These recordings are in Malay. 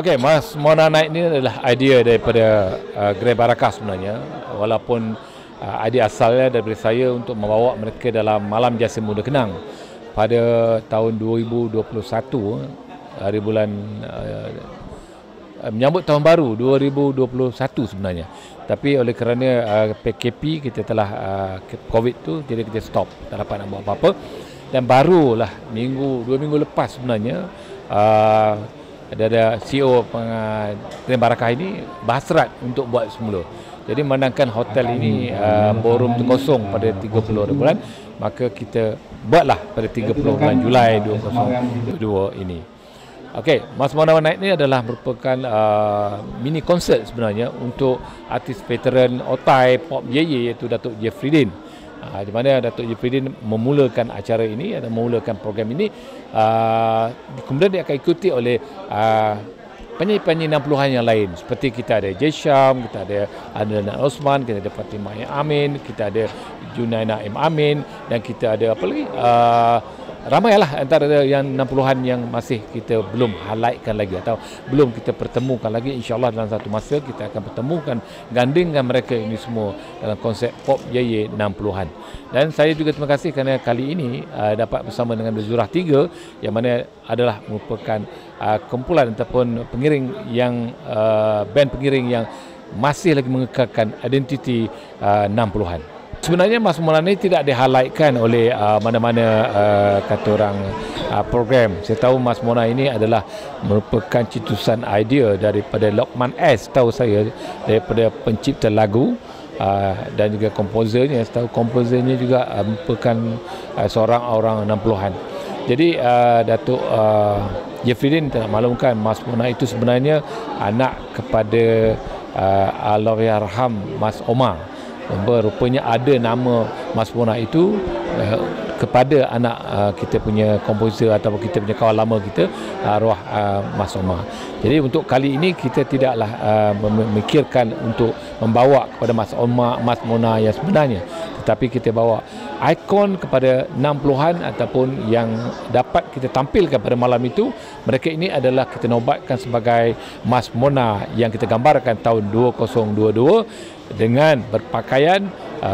Okey, Mas Mona Night ni adalah idea daripada Grand Barakah sebenarnya. Walaupun idea asalnya daripada saya untuk membawa mereka dalam Malam Jasa Muda Kenang pada tahun 2021, hari bulan menyambut tahun baru 2021 sebenarnya. Tapi oleh kerana PKP kita telah COVID tu, jadi kita stop, tak dapat nak buat apa-apa. Dan barulah dua minggu lepas sebenarnya ada CEO Grand Barakah ini berhasrat untuk buat semula. Jadi memandangkan hotel ini ballroom tu kosong pada 30 bulan, maka kita buatlah pada 30 bulan Julai 2022 ini. Okey, Mas Mona Night ni adalah merupakan mini konsert sebenarnya untuk artis veteran Otai Pop Ye iaitu Datuk Jeffrey Din. Di mana Datuk Jeffrey Din memulakan acara ini atau memulakan program ini. Kemudian dia akan ikuti oleh penyanyi-penyanyi 60-an yang lain. Seperti kita ada Jay Sham, kita ada Adnan Osman, kita ada Fatimah M. Amin, kita ada Junaina M. Amin, dan kita ada apa lagi? Ramailah antara yang 60-an yang masih kita belum highlightkan lagi atau belum kita pertemukan lagi. InsyaAllah dalam satu masa kita akan pertemukan, gandingkan mereka ini semua dalam konsep Pop Ye 60-an. Dan saya juga terima kasih kerana kali ini dapat bersama dengan Zurah 3 yang mana adalah merupakan kumpulan ataupun pengiring yang band pengiring yang masih lagi mengekalkan identiti 60-an. Sebenarnya Mas Mona ni tidak di-highlightkan oleh mana-mana kata orang program. Saya tahu Mas Mona ini adalah merupakan cetusan idea daripada Lokman S, tahu saya, daripada pencipta lagu dan juga komposernya. Saya tahu komposernya juga merupakan seorang orang 60-an. Jadi Datuk Jeffrey Din nak maklumkan Mas Mona itu sebenarnya anak kepada Allahyarham Mas Omar. Rupanya ada nama Mas Mona itu kepada anak kita punya komposer ataupun kita punya kawan lama kita, arwah Mas Omar. Jadi untuk kali ini kita tidaklah memikirkan untuk membawa kepada Mas Omar, Mas Mona yang sebenarnya, tetapi kita bawa ikon kepada 60-an ataupun yang dapat kita tampilkan pada malam itu. Mereka ini adalah kita nobatkan sebagai Mas Mona yang kita gambarkan tahun 2022 dengan berpakaian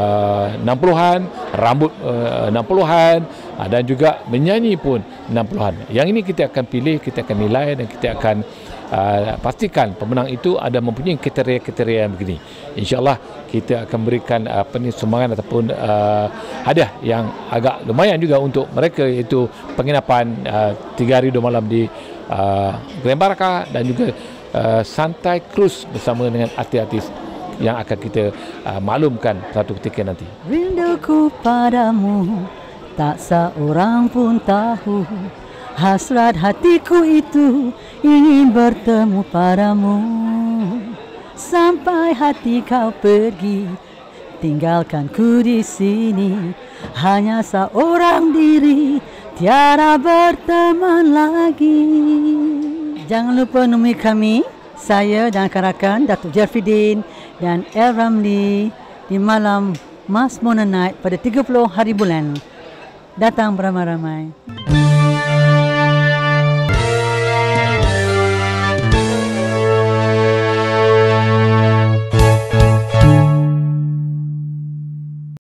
60-an, rambut 60-an dan juga menyanyi pun 60-an. Yang ini kita akan pilih, kita akan nilai dan kita akan pastikan pemenang itu ada mempunyai kriteria-kriteria yang begini. InsyaAllah kita akan berikan sumbangan ataupun hadiah yang agak lumayan juga untuk mereka, iaitu penginapan 3 hari 2 malam di Grand Barakah dan juga santai cruise bersama dengan artis-artis yang akan kita maklumkan satu ketika nanti. Rinduku padamu tak seorang pun tahu, hasrat hatiku itu ingin bertemu padamu. Sampai hati kau pergi, tinggalkan ku di sini, hanya seorang diri, tiada berteman lagi. Jangan lupa nemui kami, saya dan rakan-rakan Datuk Jeffrey Din dan El Ramli di malam Mas Mona Night pada 30 hari bulan. Datang beramai-ramai.